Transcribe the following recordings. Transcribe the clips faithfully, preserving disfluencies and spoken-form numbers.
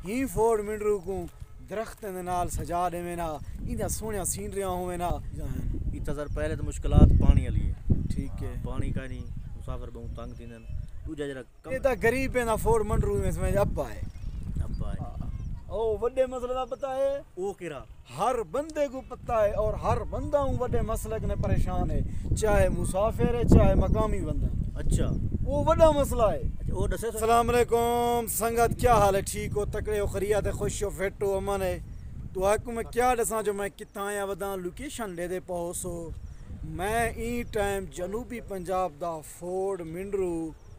ہی Ford منڈرو کو درخت دے نال سجا دے نا ایندا سونیا سینریاں ہوے نا اتنا سر پہلے تو مشکلات پانی والی ہے. ٹھیک ہے پانی کا نہیں مسافر بہت تنگ تھیندن. دوجا جڑا کم یہ تا غریب ہے نا فورڈ منڈرو میں سمجھ اب آئے ابا ہے او وڈے مسئلہ دا پتہ ہے او کیرا ہر بندے کو پتہ ہے اور ہر بندہ ہوں وڈے مسئلے نے پریشان ہے چاہے مسافر ہے چاہے مقامی بندہ. اچھا وہ وڈا مسئلہ ہے. اچھا او دسے السلام علیکم سنگت کیا حال ہے ٹھیک ہو تکڑے ہو خیریت ہے خوش ہو فٹ ہو امن ہے. تو آپ کو میں کیا دساں جو میں کتنا آیا ودا لوکیشن دے دے پہنچو. میں ای ٹائم جنوبی پنجاب دا فورڈ منڈرو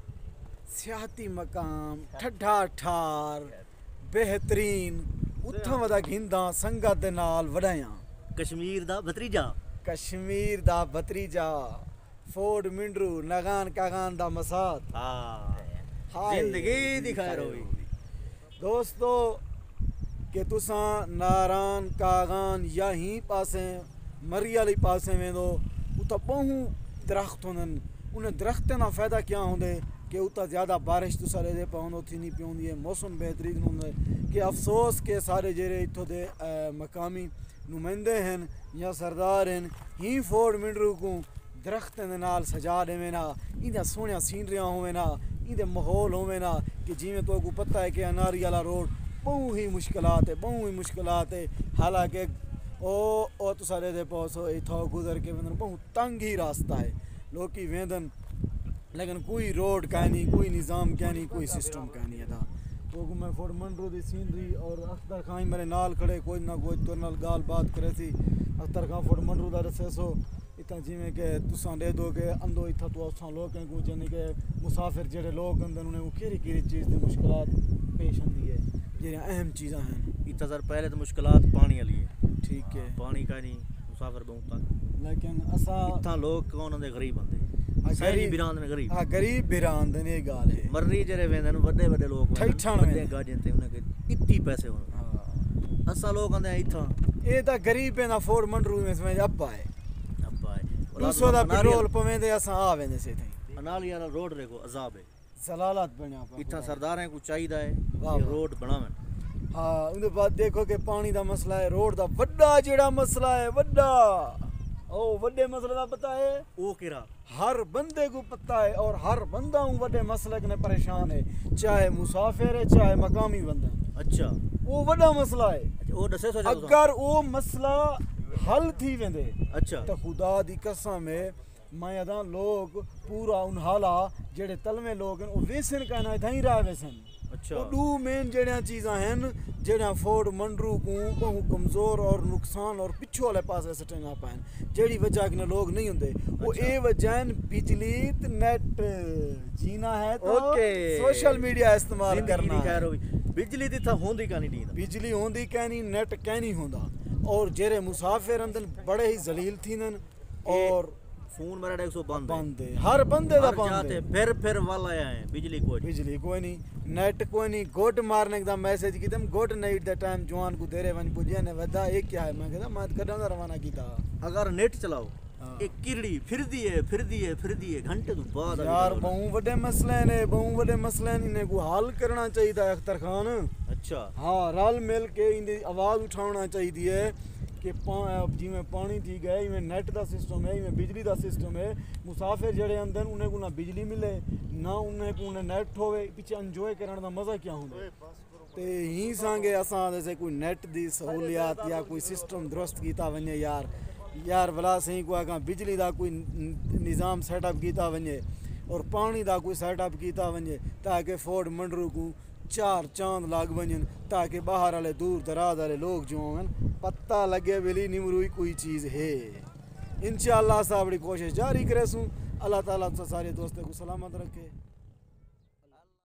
سیاحتی مقام ٹھڈا ٹھار بہترین اتھاں ودا گھنداں سنگت دے نال وڈایاں کشمیر دا بھتریجا کشمیر دا بھتریجا فورڈ منڈرو نگان کاغان دا مسات. ہاں زندگی دی خیر ہوئی دوستو کہ تساں ناران کاغان یا ہی پاسے مری والی پاسے ویندو اتھا بہوں درخت ہوندن. انہیں درختیں دا فائدہ کیا ہوندے کہ اتھا زیادہ بارش تو سارے دے پاؤندو تھی نہیں پیوندی ہے موسم بہترین ہوندے کہ افسوس کے سارے جیرے اتھو دے مقامی نمائندے ہیں یا سردار ہیں ہی فورڈ منڈرو کو درخت دے نال سجا دے نا ایندا سونیا سینریاں ہوے نا ایندے ماحول ہوے نا کہ جویں تو کو پتہ ہے کہ اناری والا روڈ بہوں ہی مشکلات ہے بہوں ہی مشکلات ہے. حالانکہ او او تو سارے دے پہنچو اتھا گزر کے ویندن بہت تنگ ہی راستہ ہے لوکی ویندن لیکن کوئی روڈ کا نہیں کوئی نظام کا نہیں کوئی سسٹم کا نہیں تھا. تو میں فورڈ منڈرو دی سینری اور اختر خان میرے نال کھڑے کوئی نہ کوئی تو نال گال بات کرے سی. اختر خان فورڈ منڈرو دا رسے سو اتنا جویں کہ تساں دے دو کہ اندو اتھا تو اساں لوگ ہیں کو جنے کہ مسافر جڑے لوگ اندن انہیں وہ کیری کیری چیز دی مشکلات پیش آندی ہے جڑی اہم چیزاں ہیں. اتنا سر پہلے تو مشکلات پانی والی ہے. ٹھیک ہے پانی کا نہیں مسافر بہت تنگ لیکن اساں اتنا لوگ کون ہوندے غریب ہوندے سہی بیران دے غریب ہاں غریب بیران دے یہ گال ہے مرنی جڑے ویندن وڈے وڈے لوگ ٹھٹھاں وڈے گاڑیاں تے انہاں کے اتنی پیسے ہون. ہاں اساں لوگ آندے اتھا یہ تا غریب ہے نا فورڈ منڈرو میں سمجھ اب آئے ابا ہے دو سو دا پیٹرول پویندے اساں آ ویندے سے تھیں انالی والا روڈ دیکھو عذاب ہے زلالت بنیا پا اتھا سرداراں کو چاہیدا ہے واہ کہ واہ. روڈ بناون. ہاں ان دے بعد دیکھو کہ پانی دا مسئلہ ہے روڈ دا وڈا جڑا مسئلہ ہے وڈا او وڈے مسئلہ دا پتہ ہے او کیرا ہر بندے کو پتہ ہے اور ہر بندہ ہوں وڈے مسئلے نے پریشان ہے چاہے مسافر ہے چاہے مقامی بندہ. اچھا وہ وڈا مسئلہ ہے. اچھا او دسے سو اگر وہ مسئلہ حل تھی ویندے اچھا تو خدا دی قسم ہے میں ادا لوگ پورا ان حالا جڑے تلویں لوگ ہیں وہ ویسن کہنا ادھا ہی راہ ویسن. اچھا وہ دو مین جڑیاں چیزاں ہیں جڑیاں فورڈ منڈرو کو بہت کمزور اور نقصان اور پچھو والے پاسے سٹنا پائیں جیڑی وجہ کہ لوگ نہیں ہوندے وہ اے وجہ بجلی نیٹ جینا ہے تو سوشل میڈیا استعمال کرنا ہے. بجلی دی تھا ہوندی کانی نہیں بجلی ہوندی کہنی نیٹ کہنی ہوندا اور جڑے مسافر اندن بڑے ہی ذلیل تھینن اور فون میرا ایک سو بند بند ہے ہر بندے دا بند جاتے ہے. پھر پھر والا آئے بجلی کوئی بجلی کوئی نہیں نیٹ کوئی نہیں گوٹ مارنے دا میسج کی تم گوٹ نائٹ دا ٹائم جوان کو دیرے ون پجیا نے ودا ایک کیا ہے میں کہتا میں کڈاں دا روانہ کیتا. اگر نیٹ چلاؤ ایک کیڑی پھر دی ہے پھر دی ہے پھر دی ہے گھنٹے تو بعد یار بہوں وڈے مسئلے نے بہوں وڈے مسئلے نے کو حل کرنا چاہیے اختر خان. اچھا ہاں رل مل کے ان دی آواز اٹھانا چاہیے کہ جی میں پانی تھی گئے میں نیٹ دا سسٹم ہے میں بجلی دا سسٹم ہے مسافر جڑے اندر انہیں کو نہ بجلی ملے نہ انہیں کو انہیں نیٹ ہوئے پیچھے انجوائے کرنے دا مزہ کیا ہوندے تے ہی سانگے اساں جیسے کوئی نیٹ دی سہولیات یا کوئی سسٹم درست کیتا ونجے یار یار بلا صحیح کو اگاں بجلی دا کوئی نظام سیٹ اپ کیتا ونجے اور پانی دا کوئی سیٹ اپ کیتا ونجے تاکہ فورڈ منڈرو کو چار چاند لاگ ونجن تاکہ باہر والے دور دراز والے لوگ جو ہیں پتہ لگے ویلی نمروئی کوئی چیز ہے. انشاءاللہ صاحب بڑی کوشش جاری کرے سوں. اللہ تعالیٰ سارے دوستوں کو سلامت رکھے.